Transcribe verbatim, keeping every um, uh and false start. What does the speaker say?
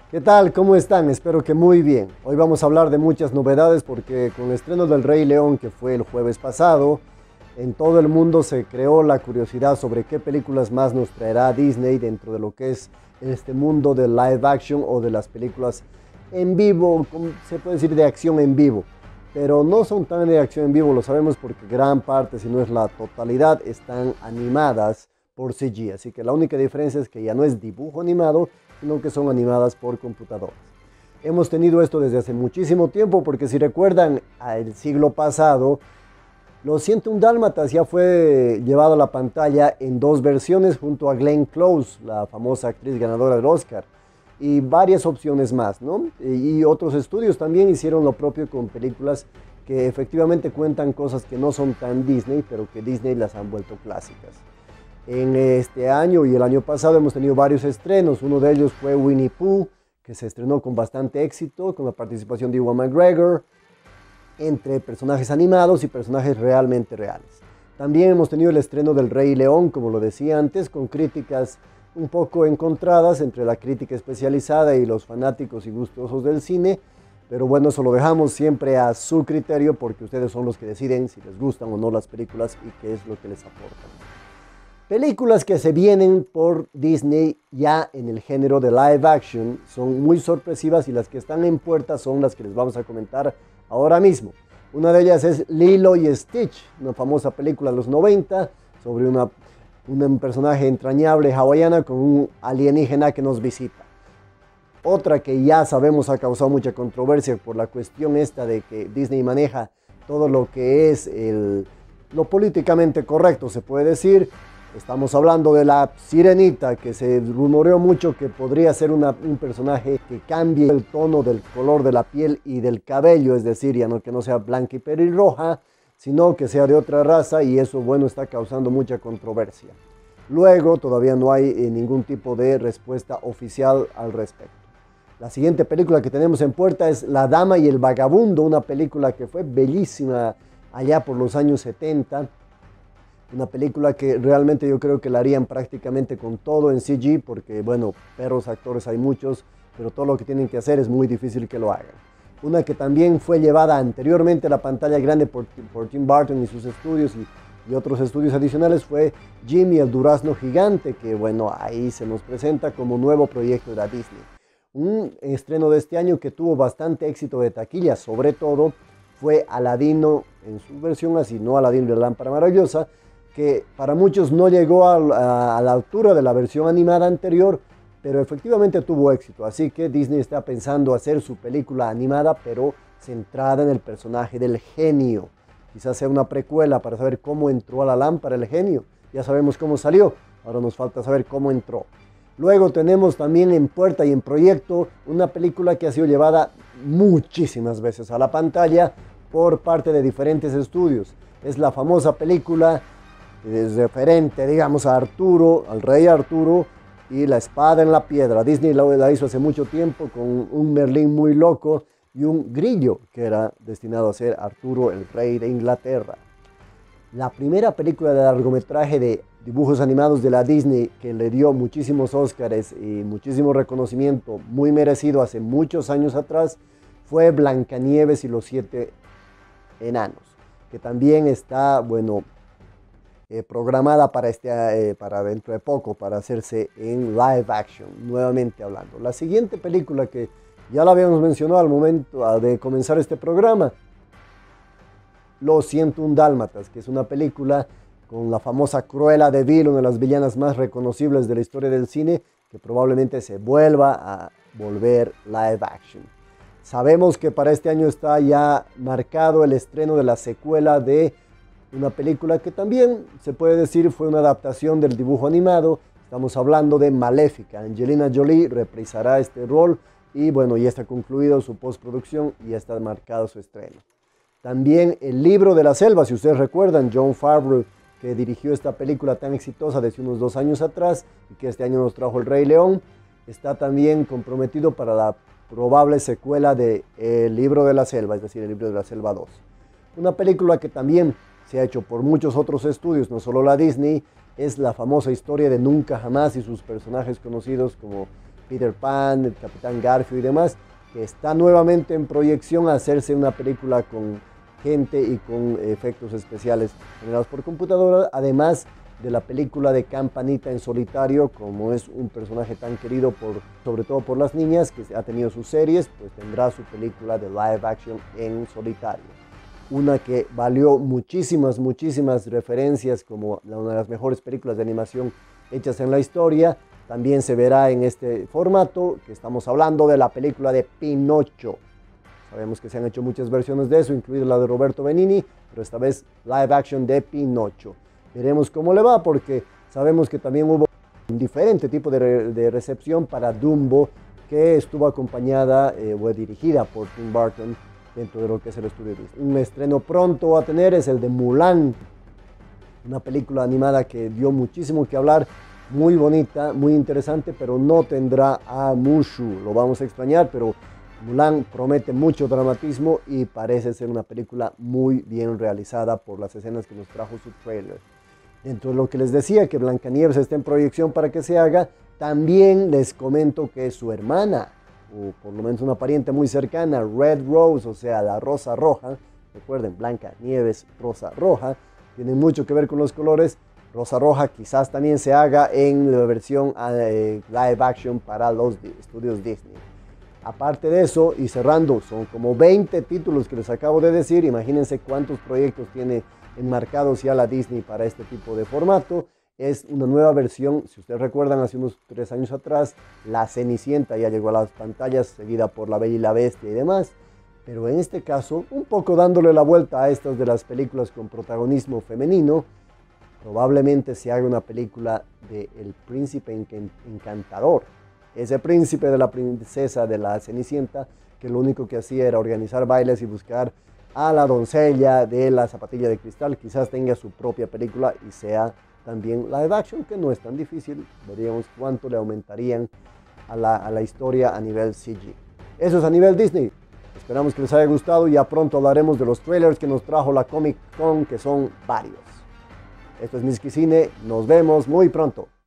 ¿Qué tal? ¿Cómo están? Espero que muy bien. Hoy vamos a hablar de muchas novedades porque con el estreno del Rey León, que fue el jueves pasado, en todo el mundo se creó la curiosidad sobre qué películas más nos traerá Disney dentro de lo que es este mundo de live action o de las películas en vivo, se puede decir de acción en vivo. Pero no son tan de acción en vivo, lo sabemos porque gran parte, si no es la totalidad, están animadas por C G. Así que la única diferencia es que ya no es dibujo animado, sino que son animadas por computadoras. Hemos tenido esto desde hace muchísimo tiempo, porque si recuerdan, el siglo pasado, Los ciento un Dálmatas ya fue llevado a la pantalla en dos versiones junto a Glenn Close, la famosa actriz ganadora del Oscar, y varias opciones más, ¿no? Y otros estudios también hicieron lo propio con películas que efectivamente cuentan cosas que no son tan Disney, pero que Disney las han vuelto clásicas. En este año y el año pasado hemos tenido varios estrenos. Uno de ellos fue Winnie Pooh, que se estrenó con bastante éxito, con la participación de Ewan McGregor, entre personajes animados y personajes realmente reales. También hemos tenido el estreno del Rey León, como lo decía antes, con críticas un poco encontradas entre la crítica especializada y los fanáticos y gustosos del cine, pero bueno, eso lo dejamos siempre a su criterio porque ustedes son los que deciden si les gustan o no las películas y qué es lo que les aportan. Películas que se vienen por Disney ya en el género de live action son muy sorpresivas y las que están en puerta son las que les vamos a comentar ahora mismo. Una de ellas es Lilo y Stitch, una famosa película de los noventa sobre una, un personaje entrañable hawaiana con un alienígena que nos visita. Otra que ya sabemos ha causado mucha controversia por la cuestión esta de que Disney maneja todo lo que es el, lo políticamente correcto, se puede decir. Estamos hablando de la Sirenita, que se rumoreó mucho que podría ser una, un personaje que cambie el tono del color de la piel y del cabello, es decir, ya no que no sea blanca y pelirroja, sino que sea de otra raza, y eso, bueno, está causando mucha controversia. Luego, todavía no hay eh, ningún tipo de respuesta oficial al respecto. La siguiente película que tenemos en puerta es La Dama y el Vagabundo, una película que fue bellísima allá por los años setenta. Una película que realmente yo creo que la harían prácticamente con todo en C G, porque bueno, perros actores hay muchos, pero todo lo que tienen que hacer es muy difícil que lo hagan. Una que también fue llevada anteriormente a la pantalla grande por, por Tim Burton y sus estudios y, y otros estudios adicionales fue Jimmy el Durazno Gigante, que bueno, ahí se nos presenta como nuevo proyecto de la Disney. Un estreno de este año que tuvo bastante éxito de taquilla, sobre todo fue Aladino en su versión así, no Aladino de la Lámpara Maravillosa, que para muchos no llegó a, a, a la altura de la versión animada anterior, pero efectivamente tuvo éxito. Así que Disney está pensando hacer su película animada, pero centrada en el personaje del genio. Quizás sea una precuela para saber cómo entró a la lámpara el genio. Ya sabemos cómo salió, ahora nos falta saber cómo entró. Luego tenemos también en puerta y en proyecto una película que ha sido llevada muchísimas veces a la pantalla por parte de diferentes estudios. Es la famosa película es referente, digamos, a Arturo, al rey Arturo y la espada en la piedra. Disney la hizo hace mucho tiempo con un Merlín muy loco y un grillo que era destinado a ser Arturo, el rey de Inglaterra. La primera película de largometraje de dibujos animados de la Disney que le dio muchísimos Óscares y muchísimo reconocimiento muy merecido hace muchos años atrás fue Blancanieves y los siete enanos, que también está, bueno, Eh, programada para, este, eh, para dentro de poco, para hacerse en live action, nuevamente hablando. La siguiente película que ya la habíamos mencionado al momento de comenzar este programa, Los ciento un Dálmatas, que es una película con la famosa Cruella de Vil, una de las villanas más reconocibles de la historia del cine, que probablemente se vuelva a volver live action. Sabemos que para este año está ya marcado el estreno de la secuela de una película que también se puede decir fue una adaptación del dibujo animado. Estamos hablando de Maléfica. Angelina Jolie reprisará este rol y bueno, ya está concluido su postproducción y ya está marcado su estreno. También El Libro de la Selva, si ustedes recuerdan, Jon Favreau, que dirigió esta película tan exitosa desde unos dos años atrás y que este año nos trajo El Rey León, está también comprometido para la probable secuela de El Libro de la Selva, es decir, El Libro de la Selva dos. Una película que también se ha hecho por muchos otros estudios, no solo la Disney, es la famosa historia de Nunca Jamás y sus personajes conocidos como Peter Pan, el Capitán Garfio y demás, que está nuevamente en proyección a hacerse una película con gente y con efectos especiales generados por computadora, además de la película de Campanita en solitario, como es un personaje tan querido por, sobre todo por las niñas, que ha tenido sus series, pues tendrá su película de live action en solitario. Una que valió muchísimas, muchísimas referencias como una de las mejores películas de animación hechas en la historia. También se verá en este formato, que estamos hablando de la película de Pinocho. Sabemos que se han hecho muchas versiones de eso, incluida la de Roberto Benigni, pero esta vez live action de Pinocho. Veremos cómo le va, porque sabemos que también hubo un diferente tipo de, re de recepción para Dumbo, que estuvo acompañada eh, o dirigida por Tim Burton dentro de lo que es el estudio Disney. Un estreno pronto a tener es el de Mulan, una película animada que dio muchísimo que hablar, muy bonita, muy interesante, pero no tendrá a Mushu. Lo vamos a extrañar, pero Mulan promete mucho dramatismo y parece ser una película muy bien realizada por las escenas que nos trajo su trailer. Dentro de lo que les decía, que Blancanieves está en proyección para que se haga, también les comento que su hermana, o por lo menos una pariente muy cercana, Red Rose, o sea, la rosa roja, recuerden, Blancanieves, rosa roja, tienen mucho que ver con los colores. Rosa roja quizás también se haga en la versión eh, live action para los estudios Disney. Aparte de eso, y cerrando, son como veinte títulos que les acabo de decir. Imagínense cuántos proyectos tiene enmarcados ya la Disney para este tipo de formato. Es una nueva versión, si ustedes recuerdan, hace unos tres años atrás, La Cenicienta ya llegó a las pantallas, seguida por La Bella y la Bestia y demás. Pero en este caso, un poco dándole la vuelta a estas de las películas con protagonismo femenino, probablemente se haga una película de El Príncipe Encantador. Ese príncipe de la princesa de la Cenicienta, que lo único que hacía era organizar bailes y buscar a la doncella de la zapatilla de cristal, quizás tenga su propia película y sea también live action, que no es tan difícil. Veríamos cuánto le aumentarían a la, a la historia a nivel C G. Eso es a nivel Disney. Esperamos que les haya gustado y ya pronto hablaremos de los trailers que nos trajo la Comic Con, que son varios. Esto es Miski Cine, nos vemos muy pronto.